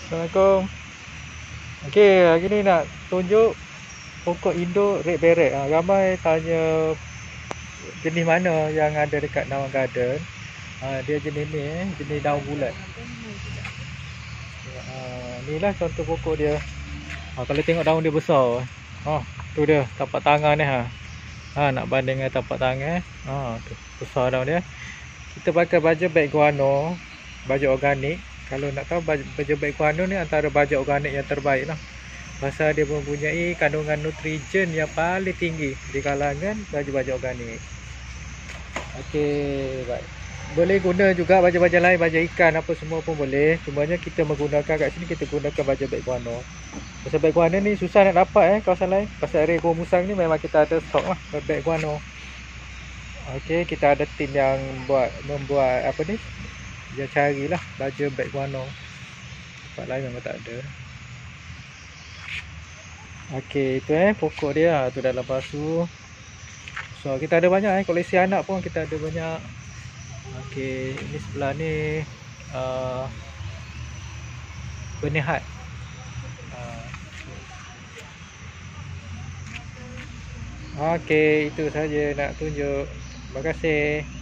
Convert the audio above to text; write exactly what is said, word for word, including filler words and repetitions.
Assalamualaikum. Okey, hari ni nak tunjuk pokok induk red beret. Ha, ramai tanya jenis mana yang ada dekat Nawang Garden. Ha, dia jenis ni, eh, jenis daun bulat. Ha, inilah contoh pokok dia. Ha, kalau tengok daun dia besar. Ha, tu dia tapak tangan ni. Ha. Ha, nak banding dengan tapak tangan. Ha, tu besar daun dia. Kita pakai baja beg guano, baja organik. Kalau nak tahu baja beg guano ni antara baja organik yang terbaik lah. Pasal dia mempunyai kandungan nutrien yang paling tinggi di kalangan baja-baja organik. Okey, baik. Boleh guna juga baja-baja lain, baja ikan apa semua pun boleh. Cumanya kita menggunakan kat sini kita gunakan baja beg guano. Pasal beg guano ni susah nak dapat eh kawasan lain. Pasal area Gua Musang ni memang kita ada stok lah beg guano. Okey, kita ada tim yang buat membuat apa ni? Dia carilah baja beg guano. Tempat lain memang tak ada. Okey, itu eh pokok dia tu dalam pasu. So kita ada banyak eh koleksi anak pun kita ada banyak. Okey, ini sebelah ni uh, bernihat. Uh, Okey, itu saja nak tunjuk. Terima kasih.